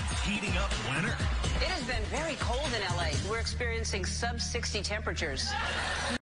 heating up winter? It has been very cold in LA. We're experiencing sub-60 temperatures.